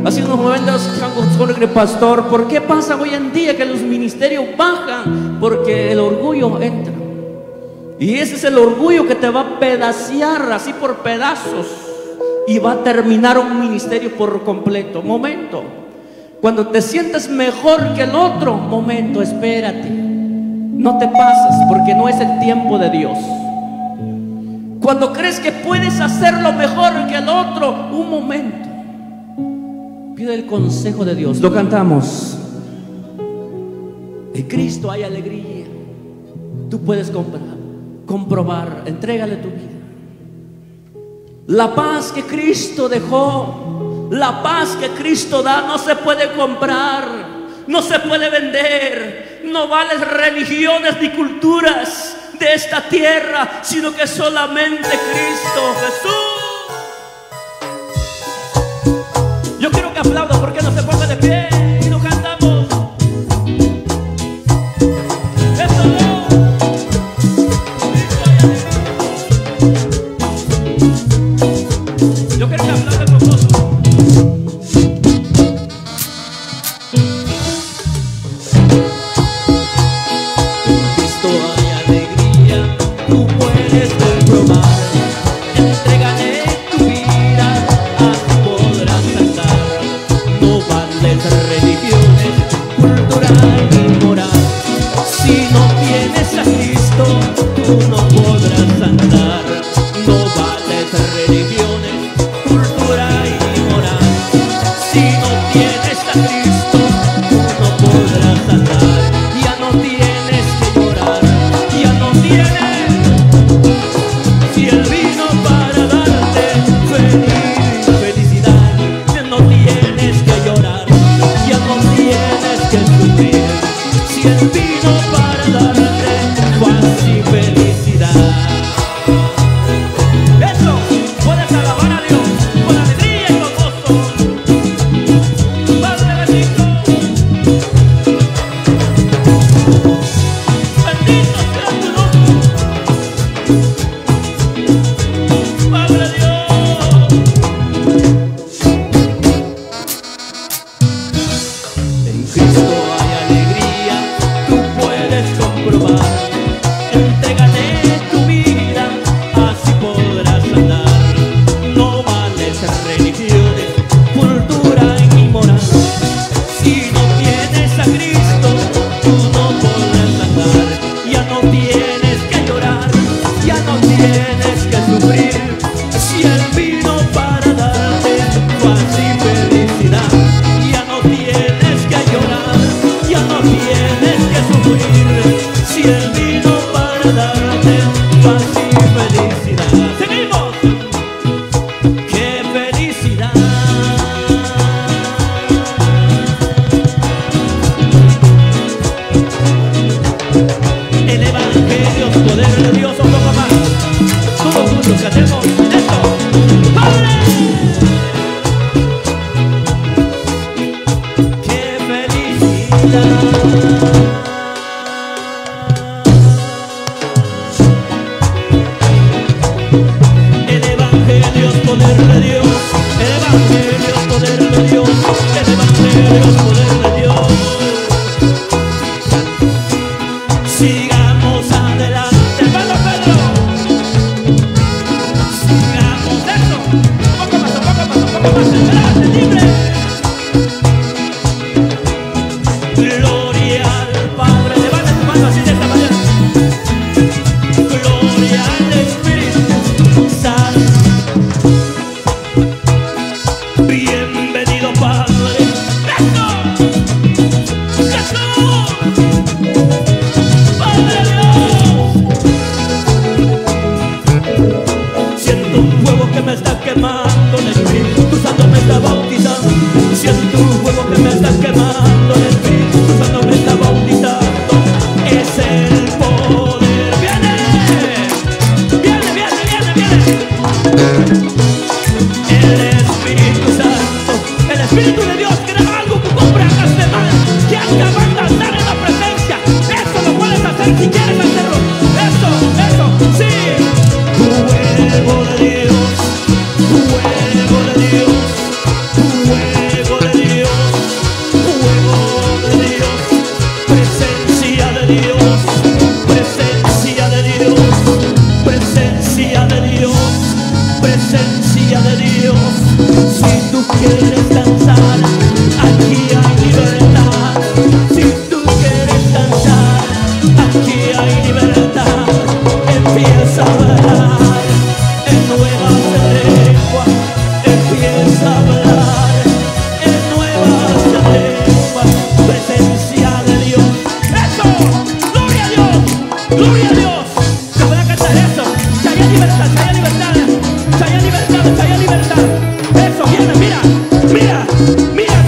Hace unos momentos con el pastor, ¿por qué pasa hoy en día que los ministerios bajan? Porque el orgullo entra. Y ese es el orgullo que te va a pedacear así por pedazos y va a terminar un ministerio por completo. Momento, cuando te sientes mejor que el otro, momento, espérate, no te pases, porque no es el tiempo de Dios. Cuando crees que puedes hacerlo mejor que el otro, un momento, pide el consejo de Dios. Lo cantamos. En Cristo hay alegría. Tú puedes comprobar, entrégale tu vida. La paz que Cristo dejó, la paz que Cristo da, no se puede comprar, no se puede vender. No valen religiones ni culturas de esta tierra, sino que solamente Cristo Jesús. Yo quiero que aplaudan, porque no se ponga de pie y lo cantamos. Yo quiero que aplaudan con nosotros. Siento un fuego que me está quemando, tu santo me está bautizando. Dios. Si tú quieres danzar, aquí hay libertad. Si tú quieres danzar, aquí hay libertad. Empieza a hablar en nuevas lenguas. Empieza a hablar en nuevas lenguas. Presencia de Dios. ¡Eso! ¡Gloria a Dios! ¡Gloria a Dios! ¿Se puede cantar eso? ¡Que haya libertad! ¡Que haya libertad! ¡Que haya libertad! ¡Que haya libertad! Eso, viene, mira, mira, mira.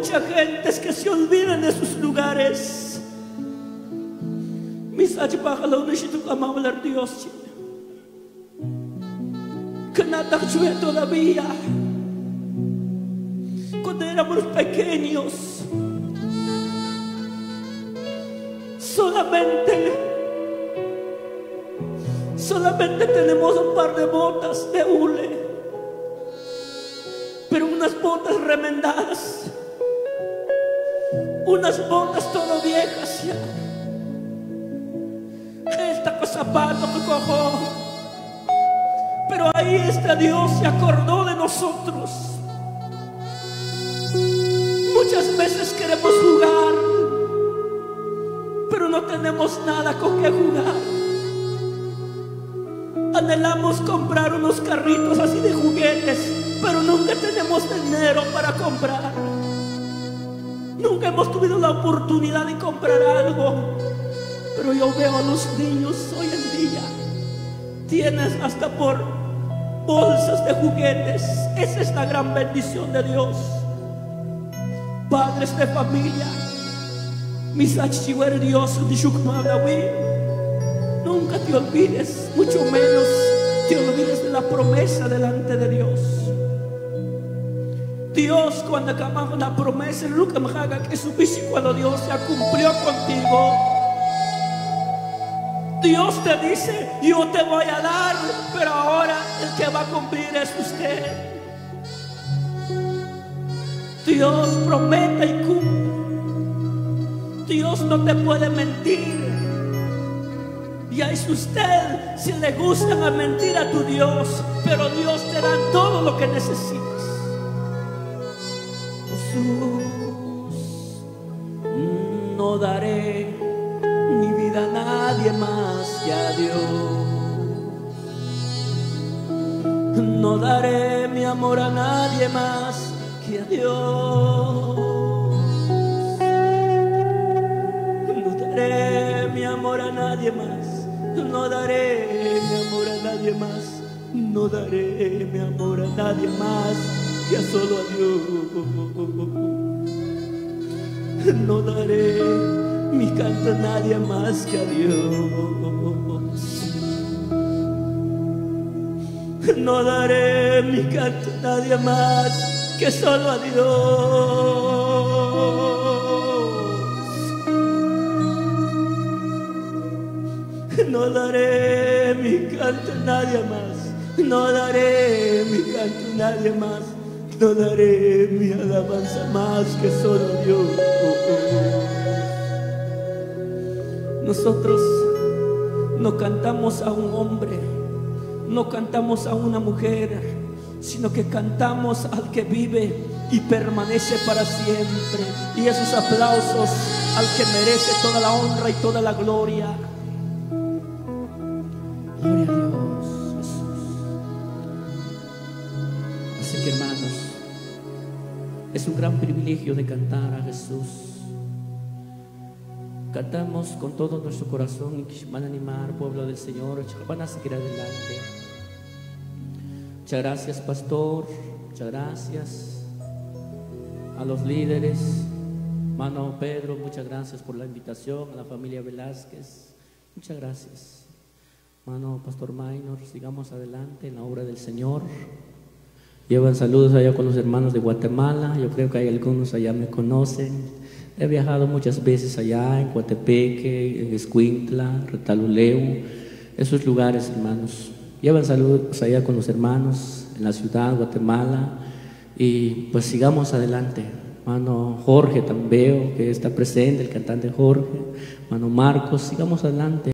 mucha gente que se olvidan de sus lugares. Mis achbajalo necesito amar Dios. Que nada fue todavía. Cuando éramos pequeños, solamente tenemos un par de botas de hule, pero unas botas remendadas, unas botas todo viejas ya. Esta cosa zapato que cojo, pero ahí está Dios, se acordó de nosotros. Muchas veces queremos jugar, pero no tenemos nada con qué jugar. Anhelamos comprar unos carritos así de juguetes, pero nunca tenemos dinero para comprar. Nunca hemos tenido la oportunidad de comprar algo. Pero yo veo a los niños hoy en día, tienes hasta por bolsas de juguetes. Esa es la gran bendición de Dios. Padres de familia, mis archiver Dios, nunca te olvides, mucho menos te olvides de la promesa delante de Dios. Dios, cuando acabamos la promesa, nunca me haga que supiste cuando Dios ya cumplió contigo. Dios te dice, yo te voy a dar, pero ahora el que va a cumplir es usted. Dios promete y cumple. Dios no te puede mentir. Y es usted si le gusta mentir a tu Dios, pero Dios te da todo lo que necesitas. Jesús, no daré mi vida a nadie más que a Dios. No daré mi amor a nadie más que a Dios. No daré mi amor a nadie más. No daré mi amor a nadie más. No daré mi amor a nadie más que a solo a Dios. No daré mi canto a nadie más que a Dios. No daré mi canto a nadie más que solo a Dios. No daré mi canto a nadie más. No daré mi canto a nadie más. No daré mi alabanza más que solo a Dios. Nosotros no cantamos a un hombre, no cantamos a una mujer, sino que cantamos al que vive y permanece para siempre. Y esos aplausos al que merece toda la honra y toda la gloria. Gloria a Dios, Jesús. Así que, hermanos, es un gran privilegio de cantar a Jesús. Cantamos con todo nuestro corazón y van a animar, pueblo del Señor, van a seguir adelante. Muchas gracias, pastor. Muchas gracias a los líderes. Hermano Pedro, muchas gracias por la invitación. A la familia Velázquez, muchas gracias. Hermano Pastor Maynor, sigamos adelante en la obra del Señor. Llevan saludos allá con los hermanos de Guatemala. Yo creo que hay algunos allá me conocen. He viajado muchas veces allá en Coatepeque, en Escuintla, Retaluleu, esos lugares, hermanos. Llevan saludos allá con los hermanos en la ciudad, Guatemala. Y pues sigamos adelante. Hermano Jorge también veo que está presente, el cantante Jorge. Hermano Marcos, sigamos adelante.